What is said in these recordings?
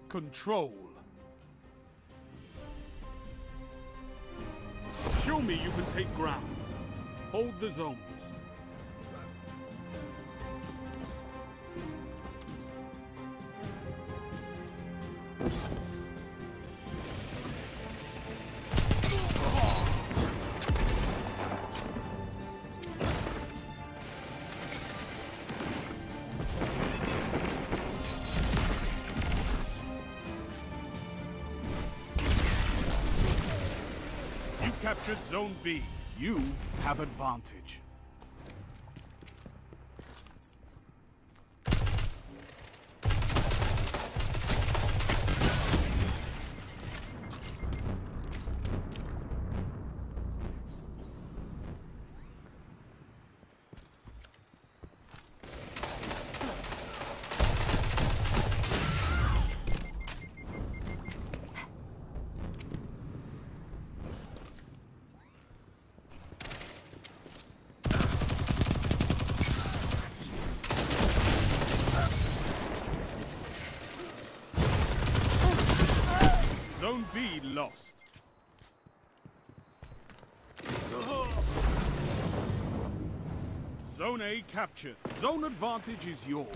Control. Show me you can take ground. Hold the zones. Captured Zone B. You have advantage. Zone B lost. Zone A captured. Zone advantage is yours.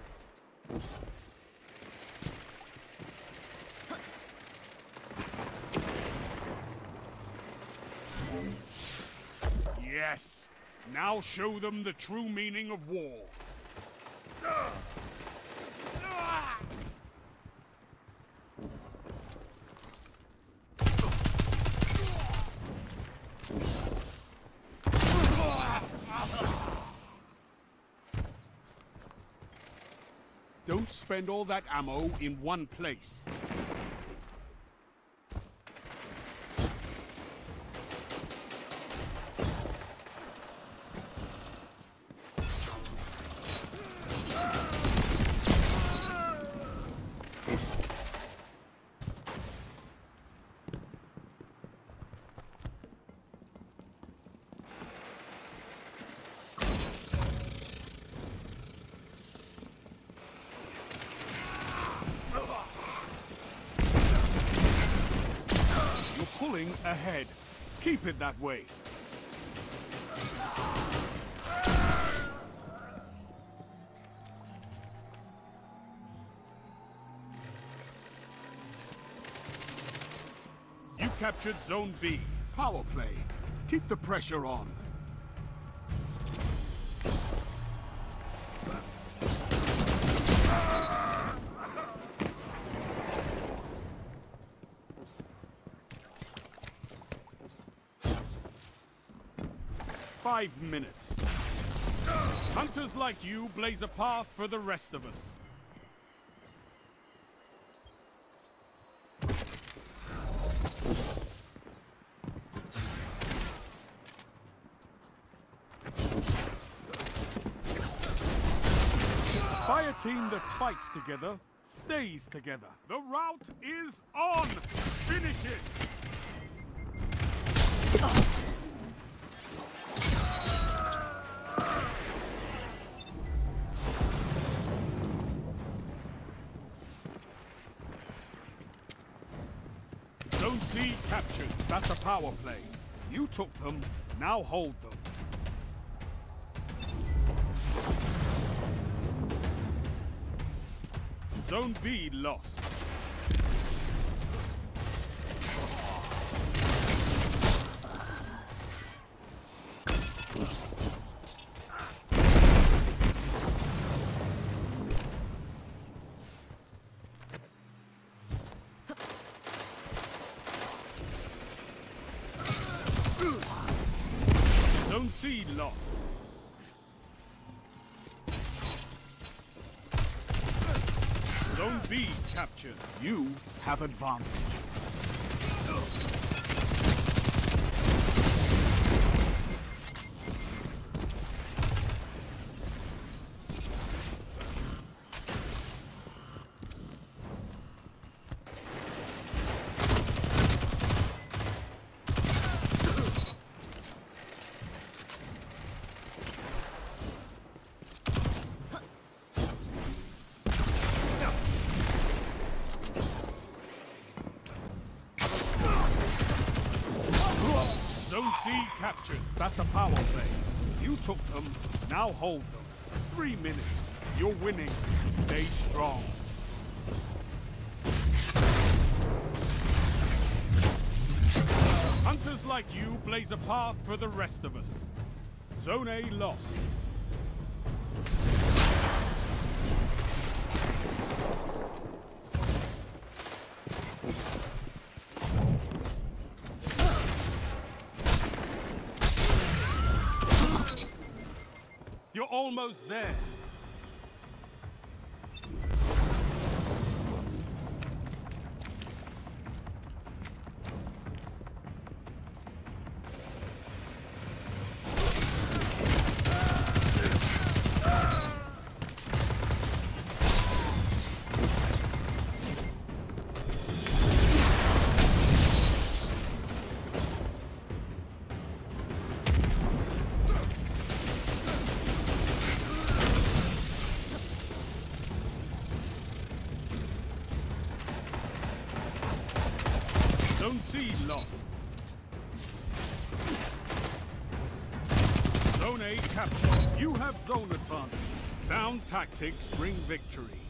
Yes. Now show them the true meaning of war. Don't spend all that ammo in one place. Pulling ahead. Keep it that way. You captured Zone B. Power play. Keep the pressure on. Five minutes. Hunters like you blaze a path for the rest of us. Fire team that fights together stays together. The route is on! Finish it! Zone C captured. That's a power play. You took them, now hold them. Zone B lost. Zone C lost. Zone B captured. You have advantage. Zone C captured. That's a power play. You took them, now hold them. 3 minutes. You're winning. Stay strong. Hunters like you blaze a path for the rest of us. Zone A lost. You're almost there. Zone C lost. Zone A captured. You have zone advantage. Sound tactics bring victory.